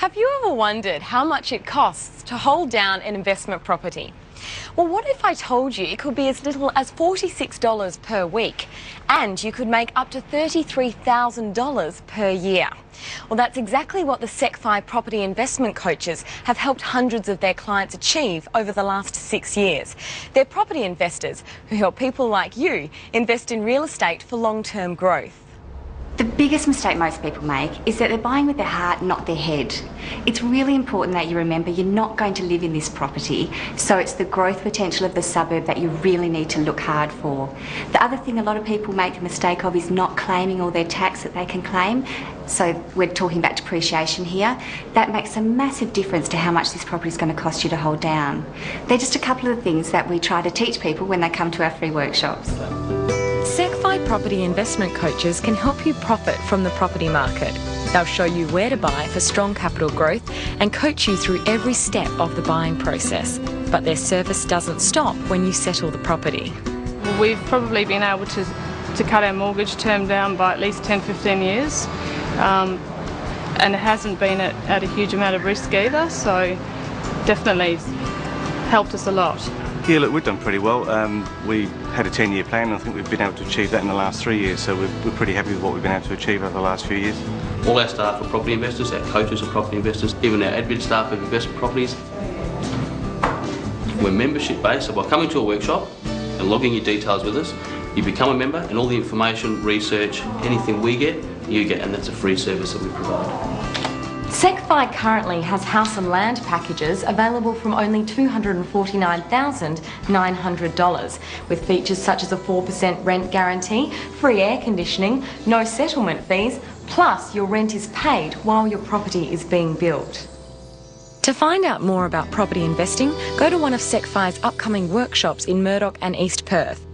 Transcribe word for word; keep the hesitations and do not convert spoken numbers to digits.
Have you ever wondered how much it costs to hold down an investment property? Well, what if I told you it could be as little as forty-six dollars per week and you could make up to thirty-three thousand dollars per year? Well, that's exactly what the Secfi property investment coaches have helped hundreds of their clients achieve over the last six years. They're property investors who help people like you invest in real estate for long-term growth. The biggest mistake most people make is that they're buying with their heart, not their head. It's really important that you remember you're not going to live in this property, so it's the growth potential of the suburb that you really need to look hard for. The other thing a lot of people make the mistake of is not claiming all their tax that they can claim. So we're talking about depreciation here. That makes a massive difference to how much this property is going to cost you to hold down. They're just a couple of the things that we try to teach people when they come to our free workshops. Secfi property investment coaches can help you profit from the property market. They'll show you where to buy for strong capital growth and coach you through every step of the buying process. But their service doesn't stop when you settle the property. We've probably been able to, to cut our mortgage term down by at least ten to fifteen years. Um, and it hasn't been at, at a huge amount of risk either, so definitely helped us a lot. Yeah, look, we've done pretty well. Um, we had a ten year plan, and I think we've been able to achieve that in the last three years, so we're, we're pretty happy with what we've been able to achieve over the last few years. All our staff are property investors, our coaches are property investors, even our admin staff have investment properties. We're membership based, so by coming to a workshop and logging your details with us, you become a member, and all the information, research, anything we get, you get, and that's a free service that we provide. Secfi currently has house and land packages available from only two hundred forty-nine thousand nine hundred dollars, with features such as a four percent rent guarantee, free air conditioning, no settlement fees, plus your rent is paid while your property is being built. To find out more about property investing, go to one of Secfi's upcoming workshops in Murdoch and East Perth.